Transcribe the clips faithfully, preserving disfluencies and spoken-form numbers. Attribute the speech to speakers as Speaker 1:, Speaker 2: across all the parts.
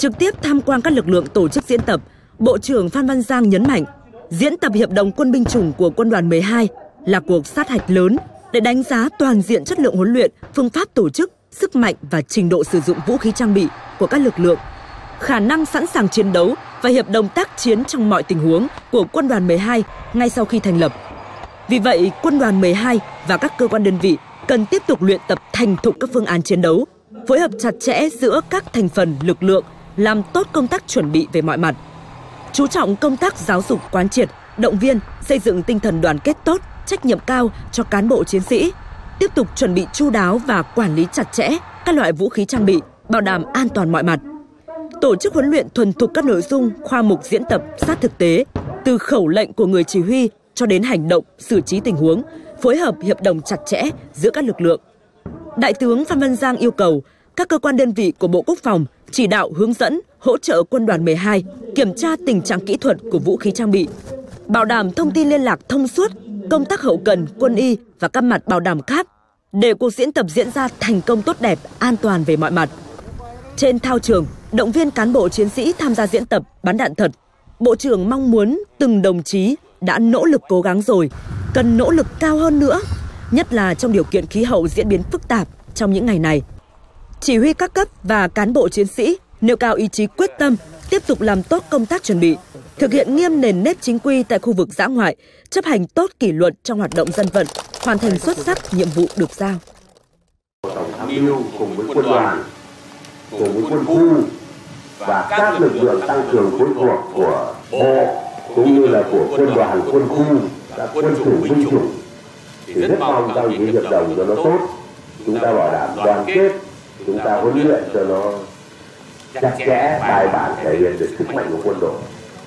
Speaker 1: Trực tiếp tham quan các lực lượng tổ chức diễn tập, Bộ trưởng Phan Văn Giang nhấn mạnh, diễn tập hiệp đồng quân binh chủng của Quân đoàn mười hai là cuộc sát hạch lớn để đánh giá toàn diện chất lượng huấn luyện, phương pháp tổ chức, sức mạnh và trình độ sử dụng vũ khí trang bị của các lực lượng, khả năng sẵn sàng chiến đấu và hiệp đồng tác chiến trong mọi tình huống của Quân đoàn mười hai ngay sau khi thành lập. Vì vậy, Quân đoàn mười hai và các cơ quan đơn vị cần tiếp tục luyện tập thành thục các phương án chiến đấu, phối hợp chặt chẽ giữa các thành phần lực lượng, làm tốt công tác chuẩn bị về mọi mặt. Chú trọng công tác giáo dục quán triệt, động viên, xây dựng tinh thần đoàn kết tốt, trách nhiệm cao cho cán bộ chiến sĩ, tiếp tục chuẩn bị chu đáo và quản lý chặt chẽ các loại vũ khí trang bị, bảo đảm an toàn mọi mặt. Tổ chức huấn luyện thuần thục các nội dung, khoa mục diễn tập sát thực tế, từ khẩu lệnh của người chỉ huy cho đến hành động, xử trí tình huống, phối hợp hiệp đồng chặt chẽ giữa các lực lượng. Đại tướng Phan Văn Giang yêu cầu các cơ quan đơn vị của Bộ Quốc phòng chỉ đạo hướng dẫn, hỗ trợ Quân đoàn mười hai kiểm tra tình trạng kỹ thuật của vũ khí trang bị, bảo đảm thông tin liên lạc thông suốt, công tác hậu cần, quân y và các mặt bảo đảm khác để cuộc diễn tập diễn ra thành công tốt đẹp, an toàn về mọi mặt. Trên thao trường, động viên cán bộ chiến sĩ tham gia diễn tập bắn đạn thật, Bộ trưởng mong muốn từng đồng chí đã nỗ lực cố gắng rồi, cần nỗ lực cao hơn nữa, nhất là trong điều kiện khí hậu diễn biến phức tạp trong những ngày này. Chỉ huy các cấp và cán bộ chiến sĩ nêu cao ý chí quyết tâm, tiếp tục làm tốt công tác chuẩn bị, thực hiện nghiêm nền nếp chính quy tại khu vực dã ngoại, chấp hành tốt kỷ luật trong hoạt động dân vận, hoàn thành xuất sắc nhiệm vụ được giao.
Speaker 2: Tổng tham mưu cùng với quân đoàn, cùng với quân khu và các lực lượng tăng cường phối hợp của bộ cũng như là của quân đoàn, quân khu, các quân chủng, binh chủng thì rất mong trong những hiệp đồng cho nó tốt, chúng ta bảo đảm đoàn kết, chúng ta huấn luyện cho nó chặt chẽ, bài bản, thể hiện được sức mạnh của quân đội.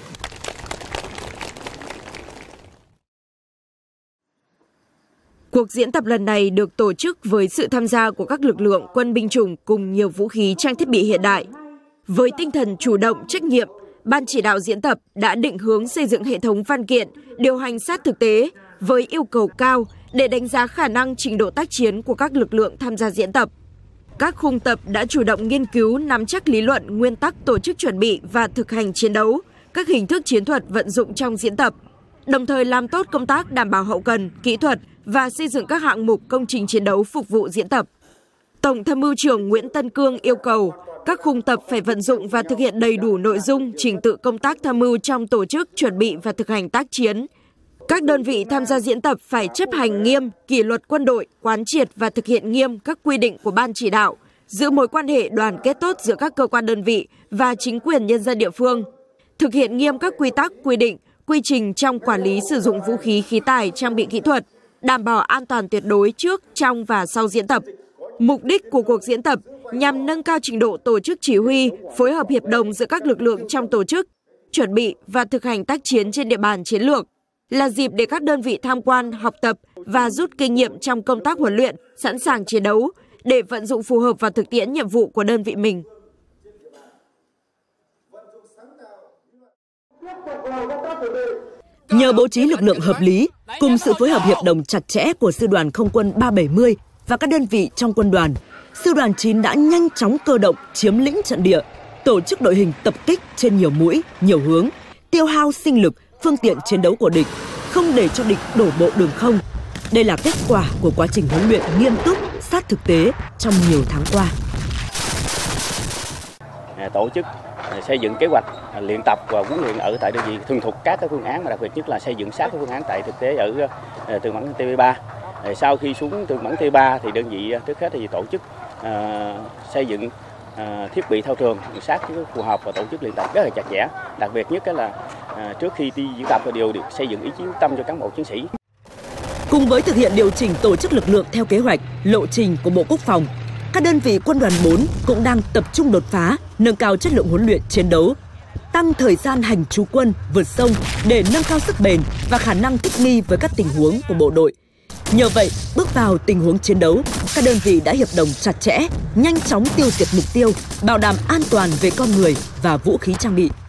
Speaker 3: Cuộc diễn tập lần này được tổ chức với sự tham gia của các lực lượng quân binh chủng cùng nhiều vũ khí trang thiết bị hiện đại. Với tinh thần chủ động, trách nhiệm, Ban chỉ đạo diễn tập đã định hướng xây dựng hệ thống văn kiện, điều hành sát thực tế với yêu cầu cao để đánh giá khả năng trình độ tác chiến của các lực lượng tham gia diễn tập. Các khung tập đã chủ động nghiên cứu nắm chắc lý luận, nguyên tắc tổ chức chuẩn bị và thực hành chiến đấu, các hình thức chiến thuật vận dụng trong diễn tập, đồng thời làm tốt công tác đảm bảo hậu cần, kỹ thuật và xây dựng các hạng mục công trình chiến đấu phục vụ diễn tập. Tổng Tham mưu trưởng Nguyễn Tân Cương yêu cầu các khung tập phải vận dụng và thực hiện đầy đủ nội dung, trình tự công tác tham mưu trong tổ chức, chuẩn bị và thực hành tác chiến. Các đơn vị tham gia diễn tập phải chấp hành nghiêm kỷ luật quân đội, quán triệt và thực hiện nghiêm các quy định của Ban chỉ đạo, giữ mối quan hệ đoàn kết tốt giữa các cơ quan đơn vị và chính quyền nhân dân địa phương, thực hiện nghiêm các quy tắc, quy định, quy trình trong quản lý sử dụng vũ khí, khí tài, trang bị kỹ thuật, đảm bảo an toàn tuyệt đối trước, trong và sau diễn tập. Mục đích của cuộc diễn tập nhằm nâng cao trình độ tổ chức chỉ huy, phối hợp hiệp đồng giữa các lực lượng trong tổ chức, chuẩn bị và thực hành tác chiến trên địa bàn chiến lược, là dịp để các đơn vị tham quan, học tập và rút kinh nghiệm trong công tác huấn luyện, sẵn sàng chiến đấu để vận dụng phù hợp vào thực tiễn nhiệm vụ của đơn vị mình.
Speaker 1: Nhờ bố trí lực lượng hợp lý, cùng sự phối hợp hiệp đồng chặt chẽ của Sư đoàn Không quân ba bảy mươi và các đơn vị trong quân đoàn, Sư đoàn chín đã nhanh chóng cơ động chiếm lĩnh trận địa, tổ chức đội hình tập kích trên nhiều mũi, nhiều hướng, tiêu hao sinh lực, phương tiện chiến đấu của địch, không để cho địch đổ bộ đường không. Đây là kết quả của quá trình huấn luyện nghiêm túc, sát thực tế trong nhiều tháng qua.
Speaker 4: Tổ chức xây dựng kế hoạch luyện tập và huấn luyện ở tại đơn vị thuần thục các cái phương án, mà đặc biệt nhất là xây dựng sát cái phương án tại thực tế ở Tường Bắn T B ba. Sau khi xuống Tường Bắn T ba thì đơn vị trước hết thì tổ chức uh, xây dựng uh, thiết bị thao trường sát phù hợp và tổ chức luyện tập rất là chặt chẽ. Đặc biệt nhất là uh, trước khi đi diễn tập thì đều được xây dựng ý chí quyết tâm cho cán bộ chiến sĩ.
Speaker 1: Cùng với thực hiện điều chỉnh tổ chức lực lượng theo kế hoạch, lộ trình của Bộ Quốc phòng, các đơn vị quân đoàn bốn cũng đang tập trung đột phá, nâng cao chất lượng huấn luyện chiến đấu, tăng thời gian hành trú quân vượt sông để nâng cao sức bền và khả năng thích nghi với các tình huống của bộ đội. Nhờ vậy, bước vào tình huống chiến đấu, các đơn vị đã hiệp đồng chặt chẽ, nhanh chóng tiêu diệt mục tiêu, bảo đảm an toàn về con người và vũ khí trang bị.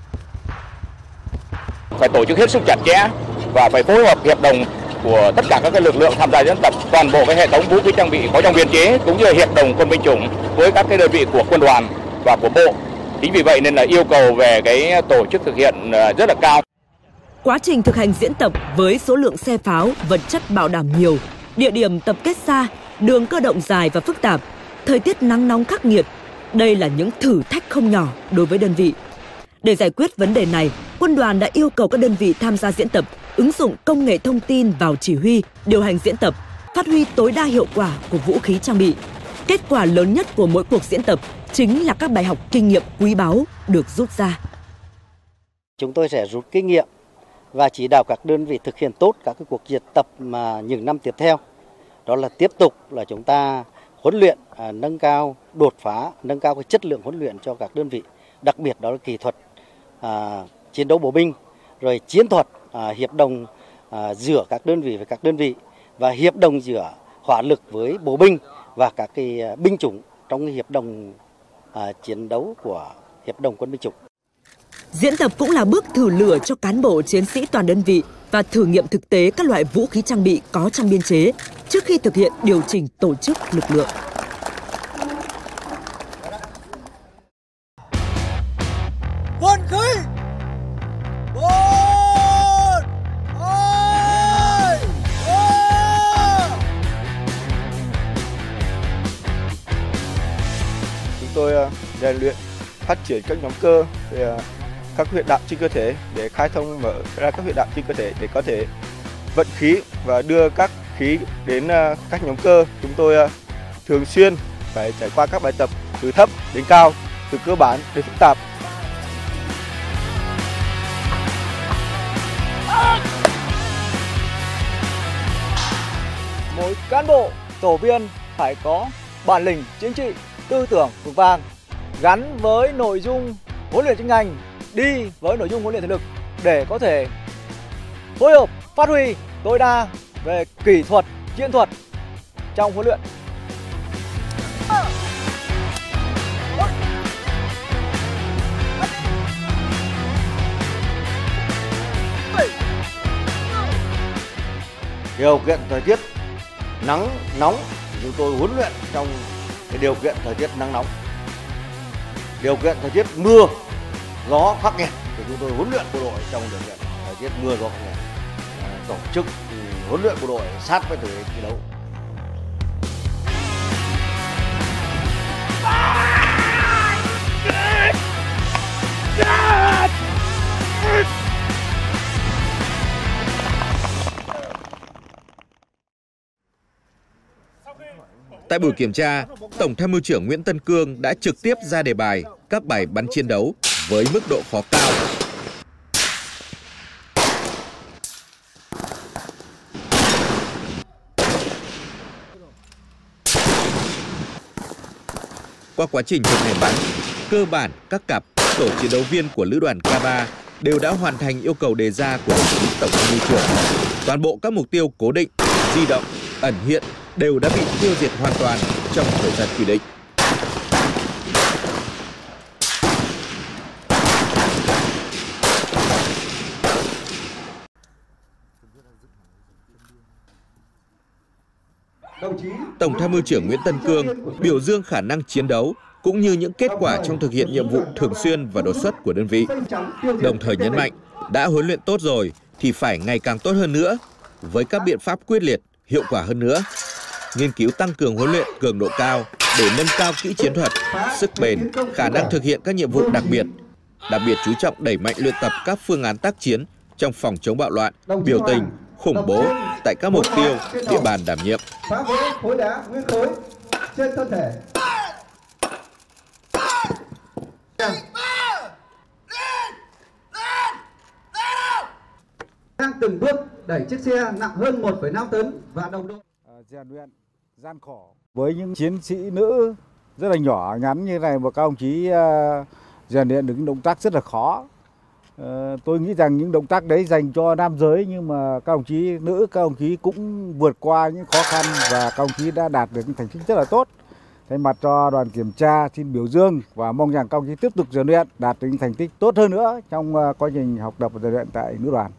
Speaker 5: Phải tổ chức hết sức chặt chẽ và phải phối hợp hiệp đồng của tất cả các lực lượng tham gia diễn tập, toàn bộ cái hệ thống vũ khí trang bị có trong biên chế cũng như là hiệp đồng quân binh chủng với các cái đơn vị của quân đoàn và của bộ Chính vì vậy nên là yêu cầu về cái tổ chức thực hiện rất là cao.
Speaker 1: Quá trình thực hành diễn tập với số lượng xe pháo, vật chất bảo đảm nhiều, địa điểm tập kết xa, đường cơ động dài và phức tạp, thời tiết nắng nóng khắc nghiệt, đây là những thử thách không nhỏ đối với đơn vị. Để giải quyết vấn đề này, quân đoàn đã yêu cầu các đơn vị tham gia diễn tập ứng dụng công nghệ thông tin vào chỉ huy, điều hành diễn tập, phát huy tối đa hiệu quả của vũ khí trang bị. Kết quả lớn nhất của mỗi cuộc diễn tập chính là các bài học kinh nghiệm quý báu được rút ra.
Speaker 6: Chúng tôi sẽ rút kinh nghiệm và chỉ đạo các đơn vị thực hiện tốt các cái cuộc diễn tập mà những năm tiếp theo. Đó là tiếp tục là chúng ta huấn luyện, à, nâng cao đột phá, nâng cao cái chất lượng huấn luyện cho các đơn vị. Đặc biệt đó là kỹ thuật à, chiến đấu bộ binh, rồi chiến thuật à, hiệp đồng à, giữa các đơn vị với các đơn vị và hiệp đồng giữa hỏa lực với bộ binh và các cái binh chủng trong cái hiệp đồng à, chiến đấu của hiệp đồng quân binh chủng.
Speaker 1: Diễn tập cũng là bước thử lửa cho cán bộ chiến sĩ toàn đơn vị và thử nghiệm thực tế các loại vũ khí trang bị có trong biên chế trước khi thực hiện điều chỉnh tổ chức lực lượng.
Speaker 7: Quân khí! Một! Hai! Ba!
Speaker 8: Chúng tôi rèn luyện phát triển các nhóm cơ về các huyệt đạo trên cơ thể để khai thông mở ra các huyệt đạo trên cơ thể để có thể vận khí và đưa các khí đến các nhóm cơ. Chúng tôi thường xuyên phải trải qua các bài tập từ thấp đến cao, từ cơ bản đến phức tạp.
Speaker 7: Mỗi cán bộ, tổ viên phải có bản lĩnh chính trị, tư tưởng vững vàng, gắn với nội dung huấn luyện chuyên ngành, đi với nội dung huấn luyện thể lực để có thể phối hợp phát huy tối đa về kỹ thuật, chiến thuật trong huấn luyện.
Speaker 9: Điều kiện thời tiết nắng nóng chúng tôi huấn luyện trong cái điều kiện thời tiết nắng nóng. Điều kiện thời tiết mưa gió khắc nghiệt thì chúng tôi huấn luyện bộ đội trong điều kiện thời tiết mưa gió khắc nghiệt. Tổ chức huấn luyện bộ đội sát với thực tế thi đấu.
Speaker 10: Tại buổi kiểm tra, Tổng tham mưu trưởng Nguyễn Tân Cương đã trực tiếp ra đề bài các bài bắn chiến đấu với mức độ khó cao. Qua quá trình thực hành bắn, cơ bản các cặp tổ chiến đấu viên của lữ đoàn K ba đều đã hoàn thành yêu cầu đề ra của đồng chí Tổng tham mưu trưởng. Toàn bộ các mục tiêu cố định, di động, ẩn hiện đều đã bị tiêu diệt hoàn toàn trong thời gian quy định. Tổng tham mưu trưởng Nguyễn Tân Cương biểu dương khả năng chiến đấu cũng như những kết quả trong thực hiện nhiệm vụ thường xuyên và đột xuất của đơn vị. Đồng thời nhấn mạnh, đã huấn luyện tốt rồi thì phải ngày càng tốt hơn nữa, với các biện pháp quyết liệt, hiệu quả hơn nữa. Nghiên cứu tăng cường huấn luyện cường độ cao để nâng cao kỹ chiến thuật, sức bền, khả năng thực hiện các nhiệm vụ đặc biệt. Đặc biệt chú trọng đẩy mạnh luyện tập các phương án tác chiến trong phòng chống bạo loạn, biểu tình, khủng bố tại các mục tiêu, địa bàn đảm nhiệm.
Speaker 11: Phá vỡ khối đá nguyên khối trên thân thể. Đang từng bước đẩy chiếc xe nặng hơn một phẩy năm tấn và đồng đội.
Speaker 12: Rèn luyện gian khổ với những chiến sĩ nữ rất là nhỏ ngắn như này mà các ông chí rèn luyện được những động tác rất là khó. Tôi nghĩ rằng những động tác đấy dành cho nam giới nhưng mà các ông chí nữ, các ông chí cũng vượt qua những khó khăn và các ông chí đã đạt được những thành tích rất là tốt. Thay mặt cho đoàn kiểm tra xin biểu dương và mong rằng các ông chí tiếp tục rèn luyện đạt những thành tích tốt hơn nữa trong quá trình học tập và rèn luyện tại lữ đoàn.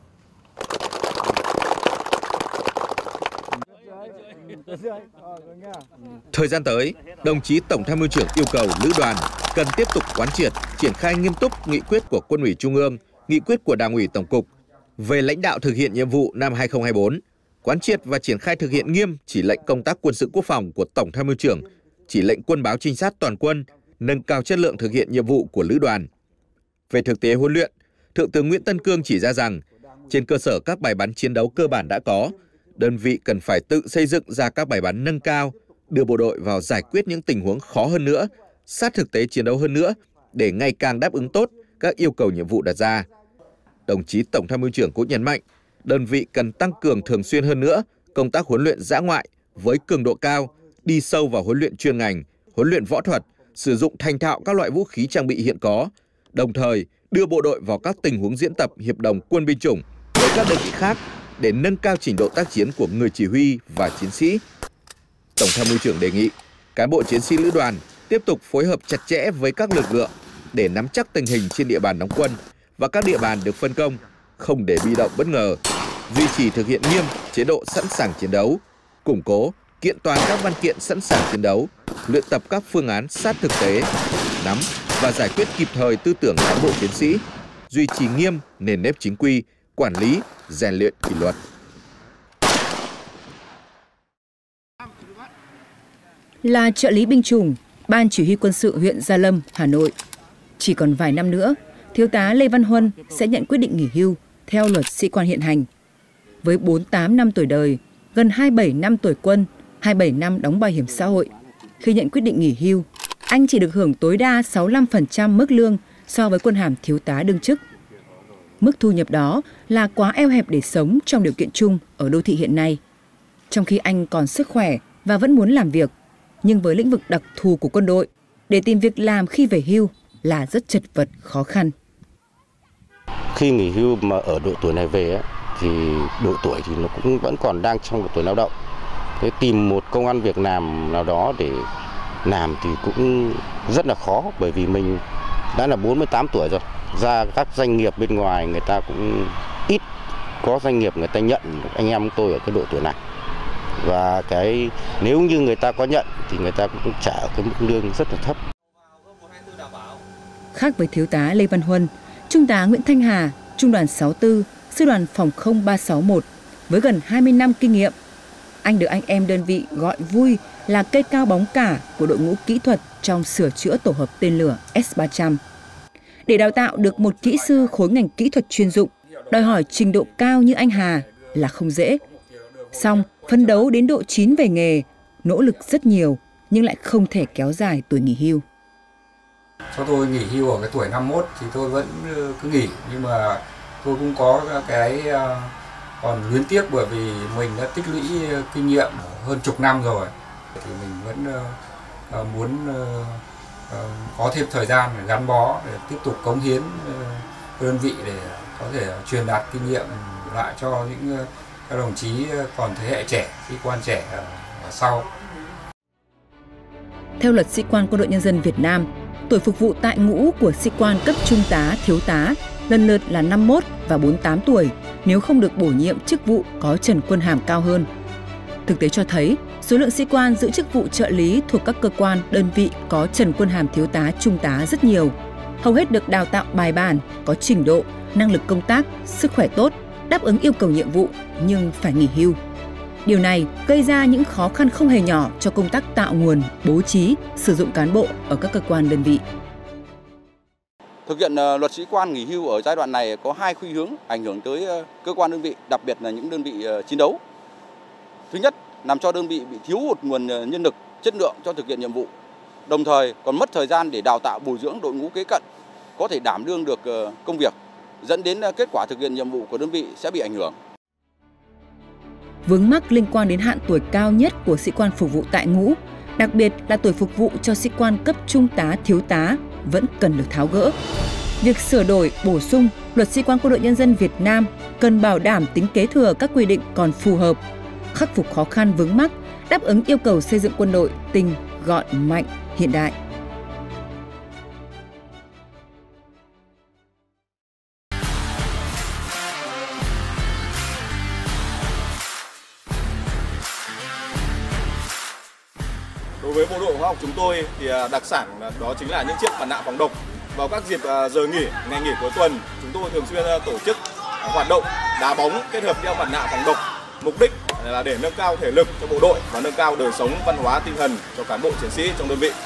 Speaker 10: Thời gian tới, đồng chí Tổng tham mưu trưởng yêu cầu lữ đoàn cần tiếp tục quán triệt, triển khai nghiêm túc nghị quyết của Quân ủy Trung ương, nghị quyết của Đảng ủy Tổng cục về lãnh đạo thực hiện nhiệm vụ năm hai không hai tư, quán triệt và triển khai thực hiện nghiêm chỉ lệnh công tác quân sự quốc phòng của Tổng Tham mưu trưởng, chỉ lệnh quân báo trinh sát toàn quân, nâng cao chất lượng thực hiện nhiệm vụ của lữ đoàn. Về thực tế huấn luyện, Thượng tướng Nguyễn Tân Cương chỉ ra rằng, trên cơ sở các bài bắn chiến đấu cơ bản đã có, đơn vị cần phải tự xây dựng ra các bài bắn nâng cao, đưa bộ đội vào giải quyết những tình huống khó hơn nữa, sát thực tế chiến đấu hơn nữa, để ngày càng đáp ứng tốt các yêu cầu nhiệm vụ đặt ra. Đồng chí Tổng Tham mưu trưởng cũng nhấn mạnh, đơn vị cần tăng cường thường xuyên hơn nữa công tác huấn luyện dã ngoại với cường độ cao, đi sâu vào huấn luyện chuyên ngành, huấn luyện võ thuật, sử dụng thành thạo các loại vũ khí trang bị hiện có, đồng thời đưa bộ đội vào các tình huống diễn tập hiệp đồng quân binh chủng với các đơn vị khác để nâng cao trình độ tác chiến của người chỉ huy và chiến sĩ. Tổng Tham mưu trưởng đề nghị cán bộ chiến sĩ lữ đoàn tiếp tục phối hợp chặt chẽ với các lực lượng để nắm chắc tình hình trên địa bàn đóng quân và các địa bàn được phân công, không để bị động bất ngờ, duy trì thực hiện nghiêm chế độ sẵn sàng chiến đấu, củng cố, kiện toàn các văn kiện sẵn sàng chiến đấu, luyện tập các phương án sát thực tế, nắm và giải quyết kịp thời tư tưởng cán bộ chiến sĩ, duy trì nghiêm nền nếp chính quy, quản lý, rèn luyện kỷ luật.
Speaker 13: Là trợ lý binh chủng, Ban Chỉ huy Quân sự huyện Gia Lâm, Hà Nội. Chỉ còn vài năm nữa, Thiếu tá Lê Văn Huân sẽ nhận quyết định nghỉ hưu theo luật sĩ quan hiện hành. Với bốn mươi tám năm tuổi đời, gần hai mươi bảy năm tuổi quân, hai mươi bảy năm đóng bảo hiểm xã hội, khi nhận quyết định nghỉ hưu, anh chỉ được hưởng tối đa sáu mươi lăm phần trăm mức lương so với quân hàm thiếu tá đương chức. Mức thu nhập đó là quá eo hẹp để sống trong điều kiện chung ở đô thị hiện nay. Trong khi anh còn sức khỏe và vẫn muốn làm việc, nhưng với lĩnh vực đặc thù của quân đội, để tìm việc làm khi về hưu là rất chật vật, khó khăn.
Speaker 14: Khi nghỉ hưu mà ở độ tuổi này về ấy, thì độ tuổi thì nó cũng vẫn còn đang trong độ tuổi lao động. Thế tìm một công ăn việc làm nào đó để làm thì cũng rất là khó, bởi vì mình đã là bốn mươi tám tuổi rồi. Ra các doanh nghiệp bên ngoài người ta cũng ít có doanh nghiệp người ta nhận anh em tôi ở cái độ tuổi này. Và cái nếu như người ta có nhận thì người ta cũng trả cái mức lương rất là thấp.
Speaker 13: Khác với thiếu tá Lê Văn Huân, Trung tá Nguyễn Thanh Hà, Trung đoàn sáu mươi tư, Sư đoàn Phòng không ba sáu mốt với gần hai mươi năm kinh nghiệm. Anh được anh em đơn vị gọi vui là cây cao bóng cả của đội ngũ kỹ thuật trong sửa chữa tổ hợp tên lửa S ba trăm. Để đào tạo được một kỹ sư khối ngành kỹ thuật chuyên dụng, đòi hỏi trình độ cao như anh Hà là không dễ. Song, phấn đấu đến độ chín về nghề, nỗ lực rất nhiều nhưng lại không thể kéo dài tuổi nghỉ hưu.
Speaker 15: Cho tôi nghỉ hưu ở cái tuổi năm mươi mốt thì tôi vẫn cứ nghỉ, nhưng mà tôi cũng có cái còn luyến tiếc, bởi vì mình đã tích lũy kinh nghiệm hơn chục năm rồi thì mình vẫn muốn có thêm thời gian để gắn bó để tiếp tục cống hiến đơn vị để có thể truyền đạt kinh nghiệm lại cho những các đồng chí còn thế hệ trẻ, sĩ quan trẻ ở sau.
Speaker 13: Theo luật sĩ quan Quân đội Nhân dân Việt Nam, tuổi phục vụ tại ngũ của sĩ quan cấp trung tá, thiếu tá lần lượt là năm mươi mốt và bốn mươi tám tuổi nếu không được bổ nhiệm chức vụ có trần quân hàm cao hơn. Thực tế cho thấy, số lượng sĩ quan giữ chức vụ trợ lý thuộc các cơ quan, đơn vị có trần quân hàm thiếu tá, trung tá rất nhiều. Hầu hết được đào tạo bài bản, có trình độ, năng lực công tác, sức khỏe tốt, đáp ứng yêu cầu nhiệm vụ nhưng phải nghỉ hưu. Điều này gây ra những khó khăn không hề nhỏ cho công tác tạo nguồn, bố trí, sử dụng cán bộ ở các cơ quan đơn vị.
Speaker 16: Thực hiện luật sĩ quan nghỉ hưu ở giai đoạn này có hai khuynh hướng ảnh hưởng tới cơ quan đơn vị, đặc biệt là những đơn vị chiến đấu. Thứ nhất, làm cho đơn vị bị thiếu hụt nguồn nhân lực chất lượng cho thực hiện nhiệm vụ, đồng thời còn mất thời gian để đào tạo bồi dưỡng đội ngũ kế cận có thể đảm đương được công việc, dẫn đến kết quả thực hiện nhiệm vụ của đơn vị sẽ bị ảnh hưởng.
Speaker 13: Vướng mắc liên quan đến hạn tuổi cao nhất của sĩ quan phục vụ tại ngũ, đặc biệt là tuổi phục vụ cho sĩ quan cấp trung tá, thiếu tá vẫn cần được tháo gỡ. Việc sửa đổi, bổ sung Luật Sĩ quan Quân đội Nhân dân Việt Nam cần bảo đảm tính kế thừa các quy định còn phù hợp, khắc phục khó khăn vướng mắc, đáp ứng yêu cầu xây dựng quân đội tinh, gọn, mạnh, hiện đại.
Speaker 17: Đối với bộ đội hóa học chúng tôi thì đặc sản đó chính là những chiếc mặt nạ phòng độc. Vào các dịp giờ nghỉ, ngày nghỉ cuối tuần, chúng tôi thường xuyên tổ chức hoạt động đá bóng kết hợp đeo mặt nạ phòng độc. Mục đích là để nâng cao thể lực cho bộ đội và nâng cao đời sống văn hóa tinh thần cho cán bộ chiến sĩ trong đơn vị.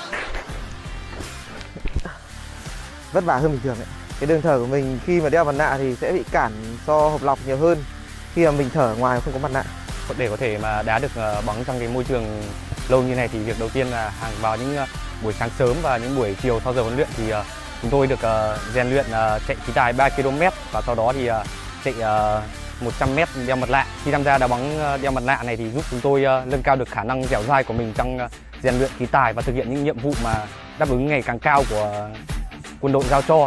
Speaker 18: Vất vả hơn bình thường ấy. Cái đường thở của mình khi mà đeo mặt nạ thì sẽ bị cản do hộp lọc nhiều hơn khi mà mình thở ngoài không có mặt nạ.
Speaker 19: Để có thể mà đá được bóng trong cái môi trường lâu như này thì việc đầu tiên là hàng vào những buổi sáng sớm và những buổi chiều sau giờ huấn luyện thì chúng tôi được rèn luyện chạy khí tài ba ki lô mét và sau đó thì chạy một trăm mét đeo mặt nạ. Khi tham gia đá bóng đeo mặt nạ này thì giúp chúng tôi nâng cao được khả năng dẻo dai của mình trong rèn luyện khí tài và thực hiện những nhiệm vụ mà đáp ứng ngày càng cao của quân đội giao cho.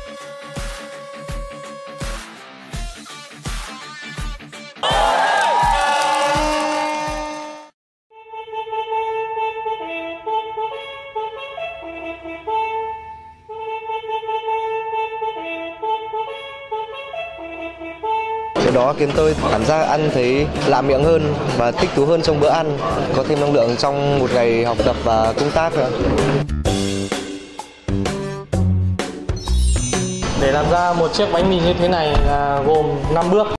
Speaker 18: Điều đó khiến tôi cảm giác ăn thấy lạ miệng hơn và thích thú hơn trong bữa ăn, có thêm năng lượng trong một ngày học tập và công tác nữa.
Speaker 20: Để làm ra một chiếc bánh mì như thế này là gồm năm bước.